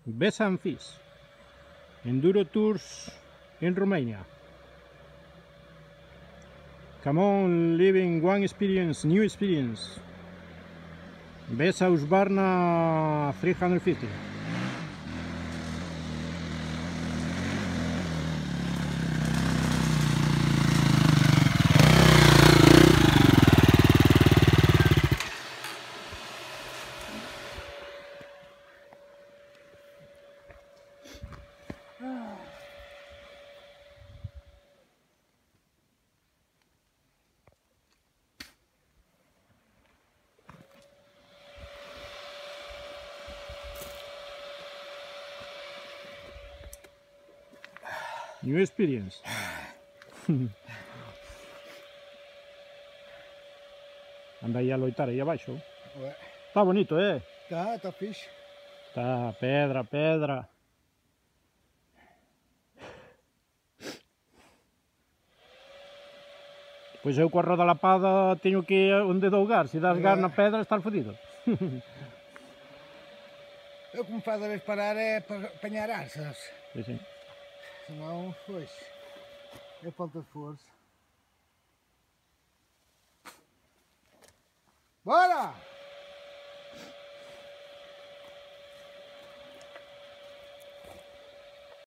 Besançon Enduro Tours in Romania. Come on, living one experience, new experience. Besa Husqvarna 350. New experience. Anda aí a loitar aí abaixo. Está bonito, Tá fixe. Tá, pedra, pedra. Pois eu com a roda lapada teño que onde dougar. Se das gas na pedra estás fodido. Eu como faz a vez parar é para apanhar ar, sabes? Sim. Senão, pois, é falta de força. Bora!